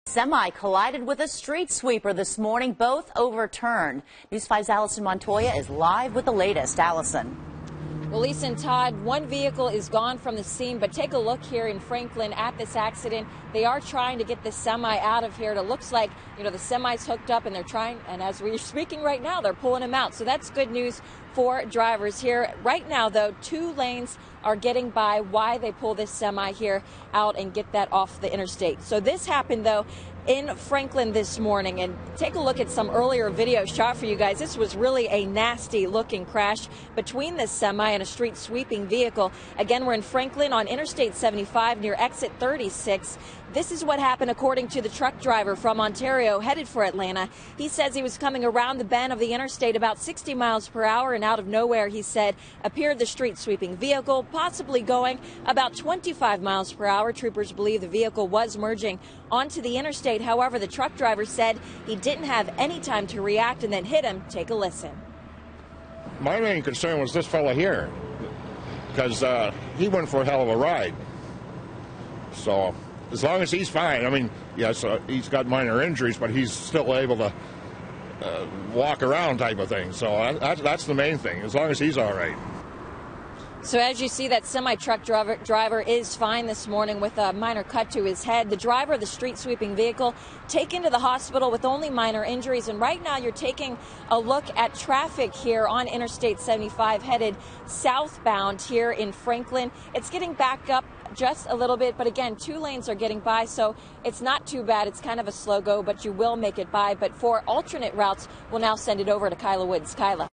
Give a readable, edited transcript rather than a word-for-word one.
Semi collided with a street sweeper this morning, both overturned. News 5's Allison Montoya is live with the latest. Allison. Well, Lisa and Todd, one vehicle is gone from the scene, but take a look here in Franklin at this accident. They are trying to get the semi out of here. It looks like, the semi's hooked up and they're trying, and as we're speaking right now, they're pulling him out. So that's good news for drivers here. Right now, though, 2 lanes are getting by while they pull this semi here out and get that off the interstate. So this happened, though, in Franklin this morning, and take a look at some earlier video shot for you guys. This was really a nasty looking crash between this semi and a street sweeping vehicle. Again, we're in Franklin on Interstate 75 near exit 36. This is what happened according to the truck driver from Ontario headed for Atlanta. He says he was coming around the bend of the interstate about 60 miles per hour, and out of nowhere, he said, appeared the street sweeping vehicle, possibly going about 25 miles per hour. Troopers believe the vehicle was merging onto the interstate. However, the truck driver said he didn't have any time to react and then hit him. Take a listen. My main concern was this fella here, because he went for a hell of a ride. So as long as he's fine, I mean, yes, he's got minor injuries, but he's still able to walk around type of thing. So that's the main thing, as long as he's all right. So as you see, that semi-truck driver is fine this morning with a minor cut to his head. The driver of the street sweeping vehicle taken to the hospital with only minor injuries. And right now you're taking a look at traffic here on Interstate 75 headed southbound here in Franklin. It's getting backed up just a little bit, but again, 2 lanes are getting by, so it's not too bad. It's kind of a slow go, but you will make it by. But for alternate routes, we'll now send it over to Kyla Woods. Kyla.